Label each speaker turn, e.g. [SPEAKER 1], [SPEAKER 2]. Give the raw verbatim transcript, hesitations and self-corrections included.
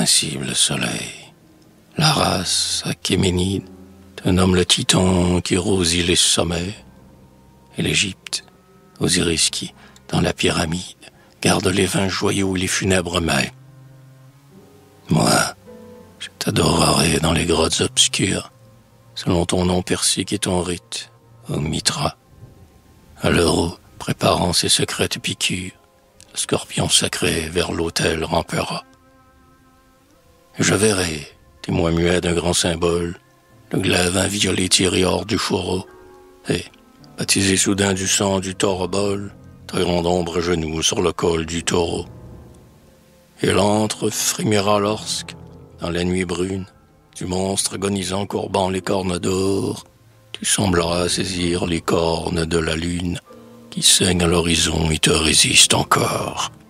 [SPEAKER 1] invincible soleil. La race achéménide te nomme le titan qui rosit les sommets. Et l'Égypte, Osiris qui, dans la pyramide, garde les vins joyaux et les funèbres mets. Moi, je t'adorerai dans les grottes obscures, selon ton nom persique et ton rite, ô Mitra. À l'heure où, préparant ses secrètes piqûres, le scorpion sacré vers l'autel rampera. Et je verrai, témoin muet d'un grand symbole, le glaive inviolé tiré hors du fourreau, et, baptisé soudain du sang du taurobol, tailleront d'ombre genoux sur le col du taureau. Et l'antre frémira lorsque, dans la nuit brune, du monstre agonisant courbant les cornes d'or, tu sembleras saisir les cornes de la lune qui saigne à l'horizon et te résiste encore.